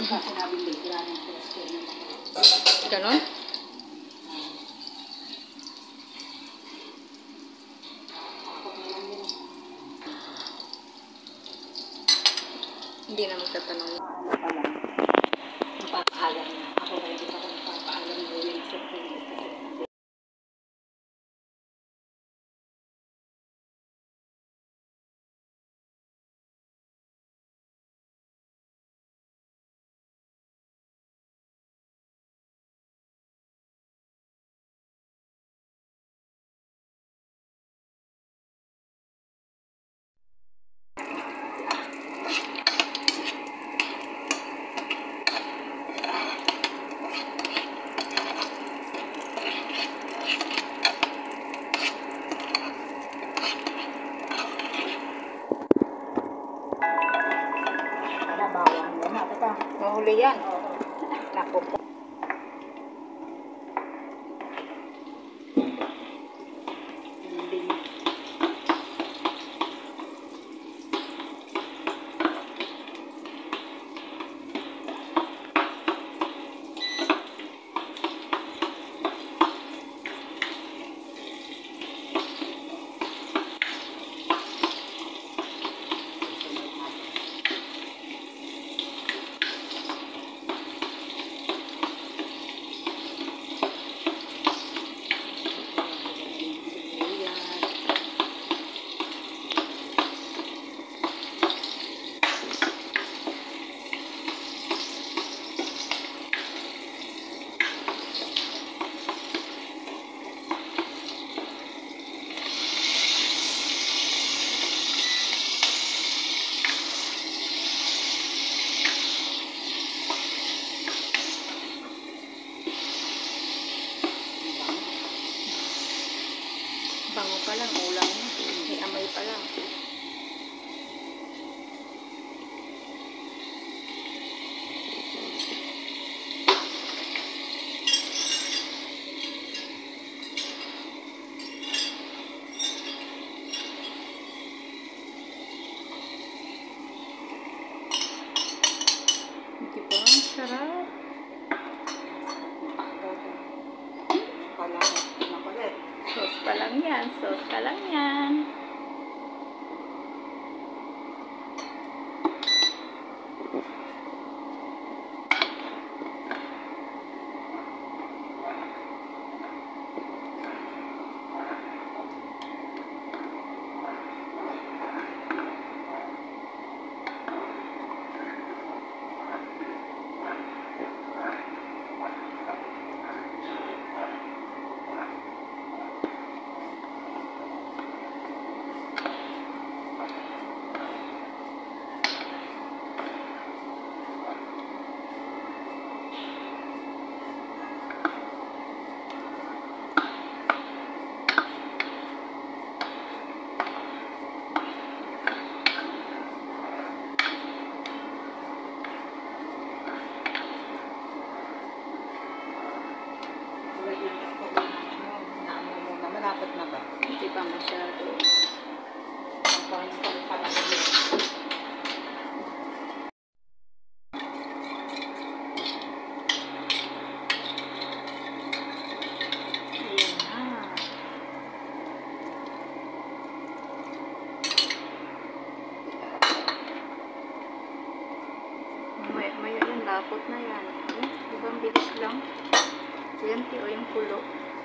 Kasi sinabing wala ng question. Ganon? Hindi na magtatanong. Napapaalam na. Ako na hindi pa ako napapaalam na yung September kasi. Bawang yan. Teka. Mahuli yan. Naku po. Bango pa lang, ulam na. May amoy pa lang. Hindi ba? Sarap. Sauce pa lang yan. Sauce pa lang yan. Malapit na ba? Hindi pa masyado. Ayan na. Maya yan, lapot na yan. Ibang bilis lang. Yan, tiyo yung pulo.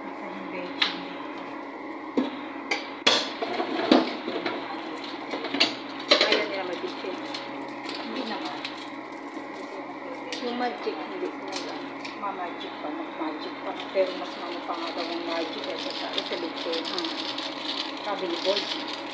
Ayaw nila mag-bitchin. Hindi naman. Yung magic, hindi nila. Magic pa, mag-magic pa. Pero mas pa nga daw ang magic sa bitchin. Sabi ni Boy.